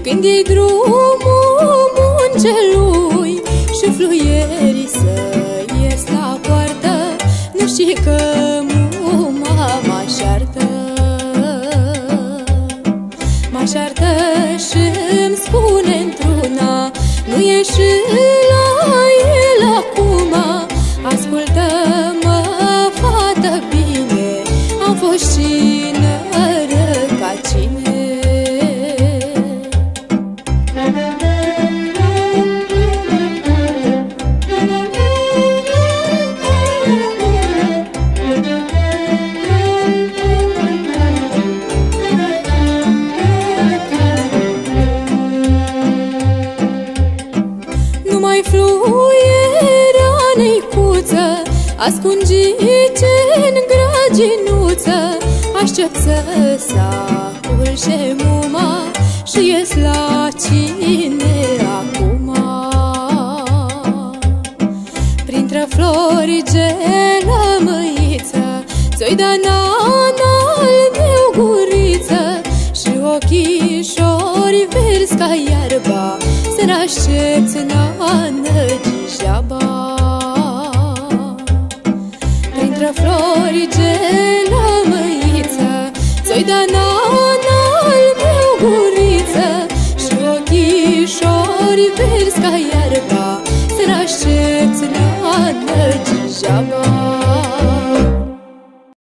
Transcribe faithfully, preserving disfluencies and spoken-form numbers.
când iei drumul muncelui și fluierii să ies la poartă, nu știi că muma mă așartă. Mă așartă și-mi spune într-una, nu ieși la el acum. Ascultă-mă, fată, bine, am fost cinără ca cine. Nu mai fluiera neicuță, ascungi-te-n graginuță, aștept să s-aculce muma și ies la cine acum. Printre flori gelămâiță, ți-o-i da nana-l meu guriță, și ochișori verzi ca iarba, să n-aștepți nană degeaba. Printre flori gelămâiță, ți-o-i da nana-l meu guriță, și ochișori verzi ca iarba,